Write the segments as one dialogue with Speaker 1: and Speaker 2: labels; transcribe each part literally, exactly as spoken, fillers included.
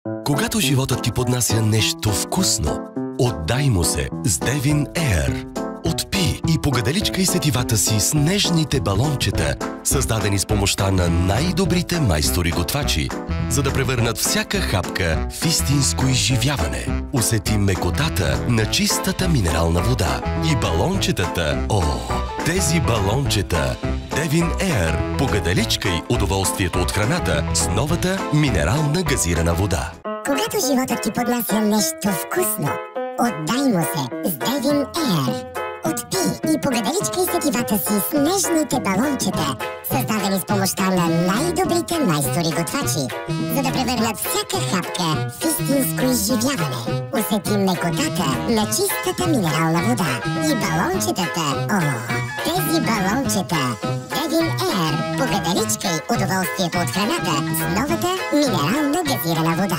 Speaker 1: Когато животът ти поднася нещо вкусно, отдай му се с Devin Air. Отпи и погадаличкай сетивата си с нежните балончета, създадени с помощта на най-добрите майстори-готвачи, за да превърнат всяка хапка в истинско изживяване. Усети мекотата на чистата минерална вода и балончетата. О, тези балончета! Devin Air. Погадаличкай удоволствието от храната с новата минерална газирана вода.
Speaker 2: Когато животът ти поднася нещо вкусно, отдай му се с Devin Air. Отпи и погадаличкай сетивата си с нежните балончета, създадени с помощта на най-добрите майстори-готвачи, за да превърнат всяка хапка в истинско изживяване. Усети мекотата на чистата минерална вода и балончетата. О, тези балончета! Devin Air. Погадаличкай удоволствието от храната с новата минерална газирана вода.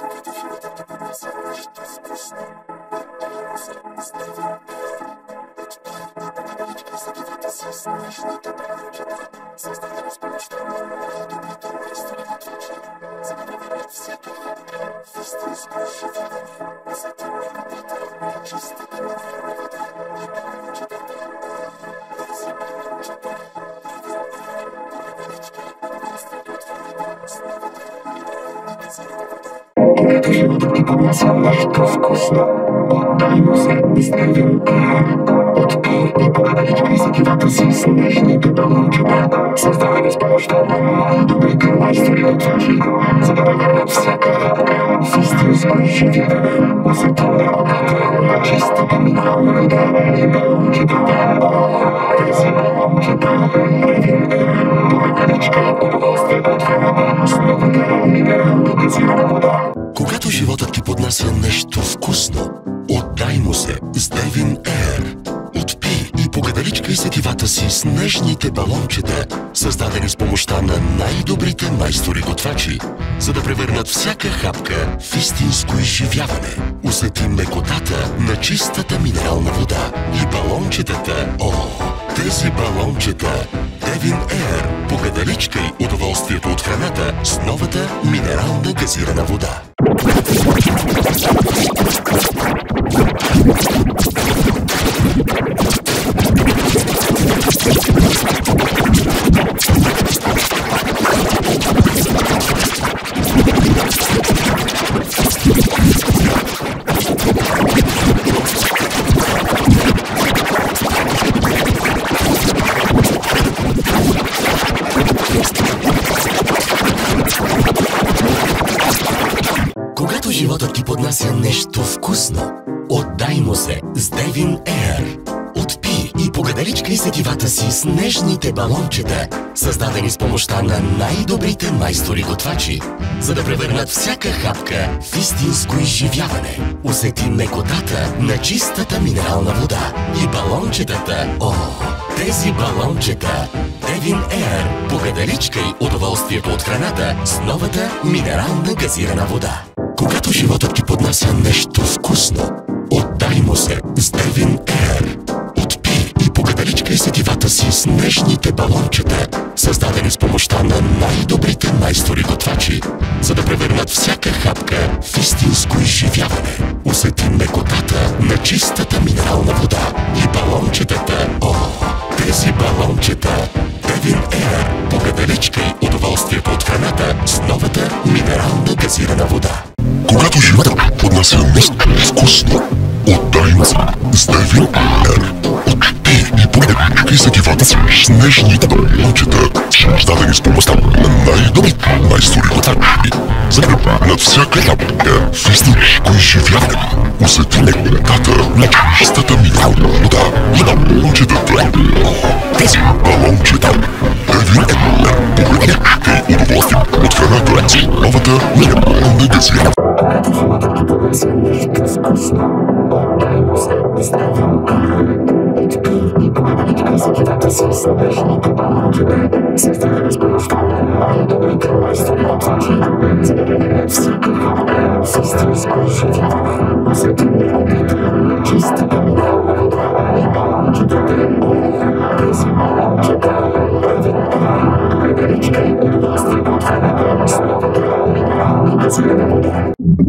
Speaker 3: Когато животът ти поднася нещо вкусно, отдай му се с Devin Air. Отпи и погадаличкай сетивата си с нежните балончета, създадени с помощта на най-добрите майстори-готвачи, за да превърнат всяка хапка в истинско изживяване. Усети мекотата на чистата минерална вода и балончетата. Тези балончета. Devin Air. Погадаличкай удоволствието от храната с новата минерална газирана вода.
Speaker 1: Когато животът ти поднася нещо вкусно, отдай му се с Devin Air. Отпи и погадаличкай сетивата си с нежните балончета, създадени с помощта на най-добрите майстори-готвачи, за да превърнат всяка хапка в истинско изживяване. Усети мекотата на чистата минерална вода и балончетата. О, тези балончета! Devin Air. Погадаличкай удоволствието от храната с новата минерална газирана вода. Когато животът ти поднася нещо вкусно, отдай му се с Devin Air. Отпи и погадаличкай сетивата си с нежните балончета, създадени с помощта на най-добрите майстори-готвачи, за да превърнат всяка хапка в истинско изживяване. Усети мекотата на чистата минерална вода и балончетата. О, тези балончета! Devin Air. Погадаличкай удоволствието от храната с новата минерална газирана вода. Когато животът ти поднася нещо вкусно, отдай му се с Devin Air. Отпи и погадаличкай сетивата си с нежните балончета, създадени с помощта на най-добрите майстори-готвачи, за да превърнат всяка хапка в истинско изживяване. Усети мекотата на чистата минерална вода и балончетата. О, тези балончета! Devin Air. Погадаличкай удоволствието от храната с новата минерална газирана вода.
Speaker 4: Когато животът поднася нещо вкусно, отдай му се с Devin Air. Отпи и погадаличкай сетивата си с нежните балончета, създадени с помощта на най-добрите майстори-готвачи, за да превърнат всяка хапка в истинско изживяване. Усети мекотата на чистата минерална вода и балончетата. Тези балончета. Devin Air. Погадаличкай удоволствието от храната с новата минерална газирана.
Speaker 3: Когато животът ти поднася нещо вкусно, отдай му се с Devin Air. Отпи и погадаличкай сетивата си с нежните балончета, създадени с помощта на най-добрите майстори-готвачи, за да превърнат всяка хапка в истинско изживяване. Усети мекотата на чистата минерална вода и балончетата, о, тези балончета, Девин Ейр, погледаличка и удоволствие от храната с новата минерална газирана вода.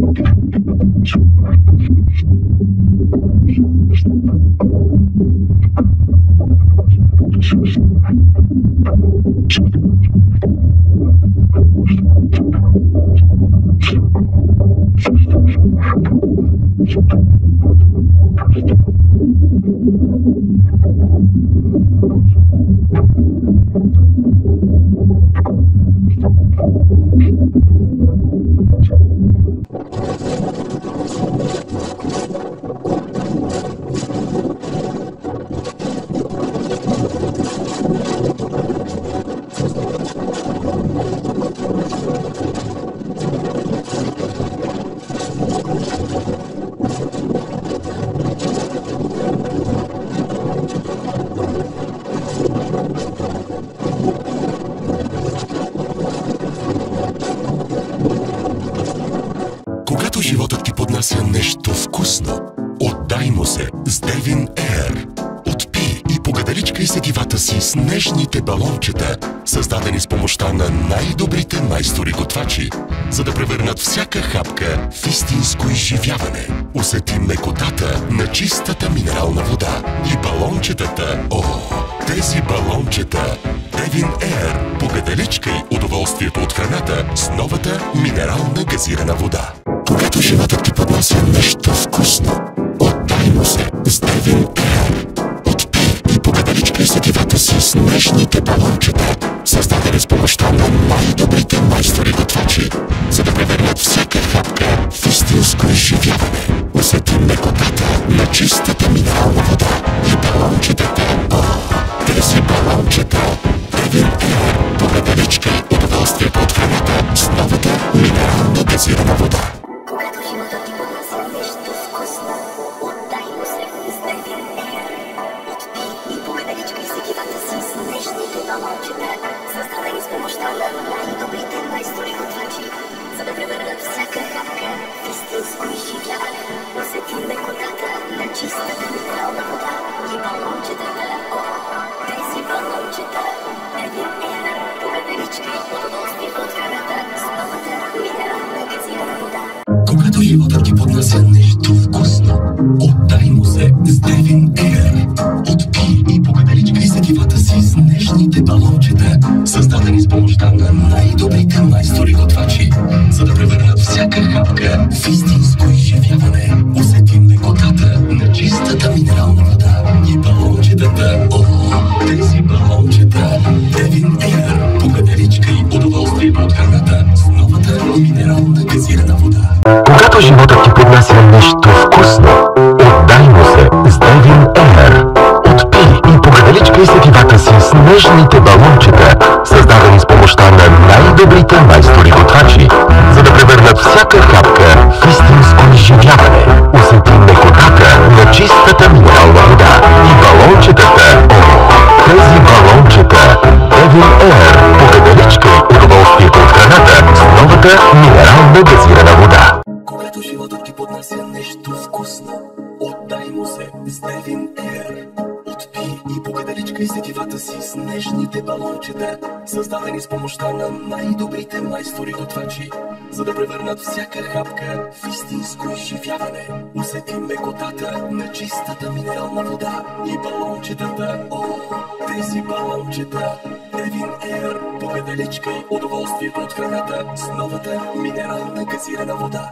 Speaker 1: Когато животът ти поднася нещо вкусно, отдай му се с Девин Ейр. Отпи и погадаличкай сетивата си с нежните балончета, създадени с помощта на най-добрите майстори-готвачи, за да превърнат всяка хапка в истинско изживяване. Усети мекотата на чистата минерална вода и балончетата. О, тези балончета! Девин Ейр. Погадаличкай удоволствието от храната с новата минерална газирана вода.
Speaker 4: Когато животът ти поднася нещо вкусно, отдай му се с Девин Ейр. Отпи и погадаличкай сетивата си с нежните балончета, създадени с помощта на най-добрите майстори-готвачи, за да превърнат всяка хапка в истинско изживяване. Усети мекотата на чистата минерална вода и балончетата. О, тези балончета! Девин Ейр. Погадаличкай удоволствието от храната с новата минерална газирана вода.
Speaker 2: Когато животът ти поднася нещо вкусно, отдай му се с Девин Ейр. Отпи и погадаличкай сетивата си с нежните балончета, създадени с помощта на най-добрите майстори-готвачи, за да превърнат всяка хапка в истинско изживяване. Усети мекотата на чистата минерална вода и балончетата. О, тези балончета! Девин Ейр. Погадаличкай удоволствието от храната с новата минерална газирана вода.
Speaker 1: Когато животът ти поднася нещо вкусно, отдай му се с Девин Ейр. Отпи и погадаличкай сетивата си с нежните балончета, създадени с помощта на най-добрите майстори-готвачи, за да превърнат всяка хапка в истинско изживяване. Усети мекотата на чистата минерална вода и балончетата. О, тези балончета! Девин Ейр. Погадаличкай удоволствието от храната с новата минерална газирана вода.
Speaker 4: Когато животът ти поднася нещо вкусно, отдай му се с Девин Ейр. Отпи и погадаличкай сетивата си с нежните балончета, създадени с помощта на най-добрите майстори-готвачи, за да превърнат всяка хапка в истинско изживяване. Усети мекотата на чистата минерална вода и балончетата. О, тези балончета! Девин Ейр. Погадаличкай удоволствието от храната с новата минерална газирана вода.
Speaker 1: Когато животът ти поднася нещо вкусно, отдай му се с Девин Ейр. Отпи и погадаличкай сетивата си с нежните балончета, създадени с помощта на най-добрите майстори-готвачи, за да превърнат всяка хапка в истинско изживяване. Усети мекотата на чистата минерална вода и балончетата. О, тези балончета! Девин Ейр. Погадаличкай удоволствието от храната с новата минерална газирана вода.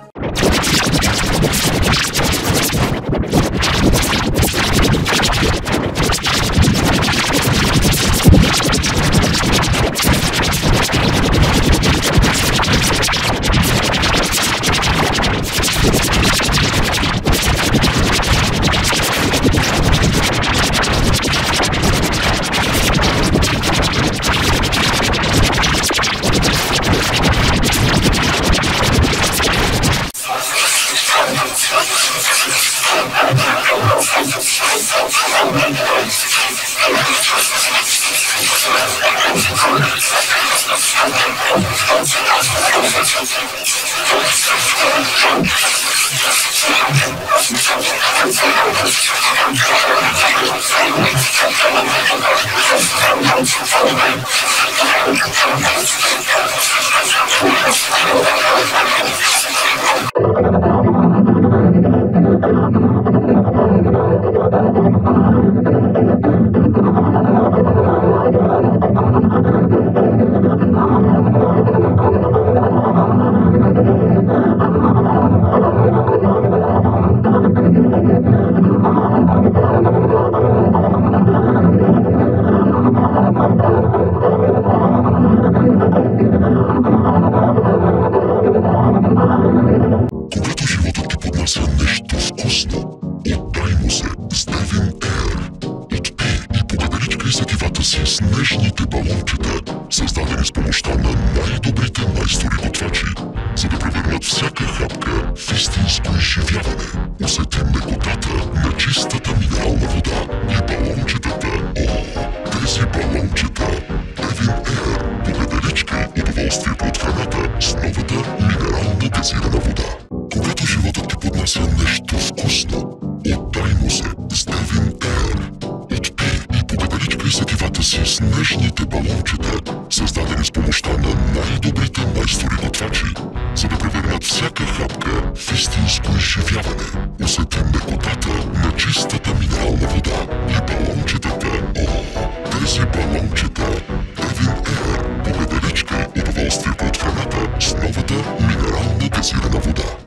Speaker 3: Thank you.
Speaker 4: Когато животът ти поднася нещо вкусно, отдай му се с Девин Ейр. Отпи и погадаличкай сетивата си с нежните балончета, създадени с помощта на най-добрите майстори готвачи, за да превърнат всяка хапка в истинско изживяване. Усети мекотата на чистата минерална вода и балончетата. О, тези балончета! Девин Ейр. Погадаличкай удоволствието от храната с новата минерална газирана вода. Когато животът ти поднася нещо вкусно, отдай му се с Девин Ейр. Отпи и погадаличкай сетивата си с нежните балончета, създадени с помощта на най-добрите майстори готвачи, за да превърнат всяка хапка в истинско изживяване. Усети